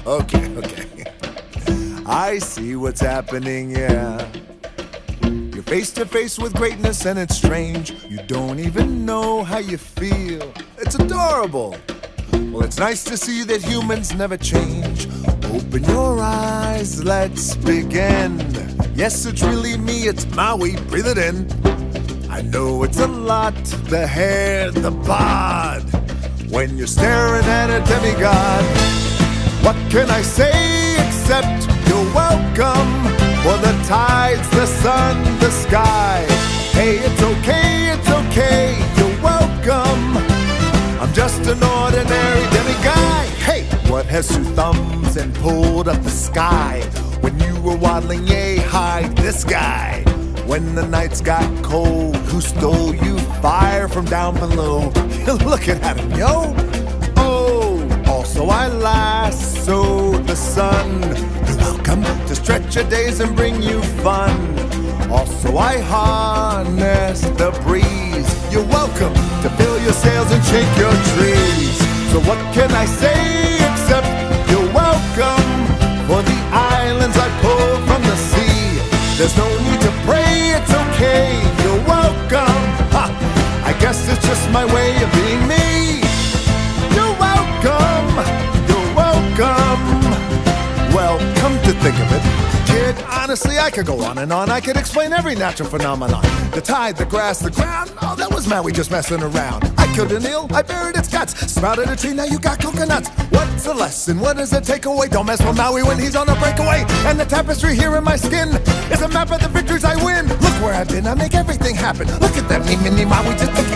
Okay. I see what's happening, yeah. You're face to face with greatness and it's strange. You don't even know how you feel. It's adorable. Well, it's nice to see that humans never change. Open your eyes, let's begin. Yes, it's really me, it's Maui, breathe it in. I know it's a lot, the hair, the bod. When you're staring at a demigod, what can I say except you're welcome? For the tides, the sun, the sky. Hey, it's okay, you're welcome. I'm just an ordinary demiguy. Hey, what has two thumbs and pulled up the sky? When you were waddling yay high, this guy. When the nights got cold, who stole you fire from down below? You're looking at him, yo. Oh, also I lassoed the sun. You're welcome to stretch your days and bring you fun. Also I harnessed the breeze. You're welcome to fill your sails and shake your trees. So what can I say except you're welcome? For the islands I pulled from the sea. There's no need to pray, it's okay, you're welcome. Ha! I guess it's just my way of being me. You're welcome, you're welcome. Well, come to think of it, kid, honestly I could go on and on. I could explain every natural phenomenon. The tide, the grass, the ground. Oh, that was Maui just messing around. I killed an eel, I buried its guts. Sprouted a tree, now you got coconuts. What's the lesson? What does it take away? Don't mess with Maui when he's on a breakaway. And the tapestry here in my skin is a map of the victories I win. Look where I've been, I make everything happen. Look at that me, mini Maui, just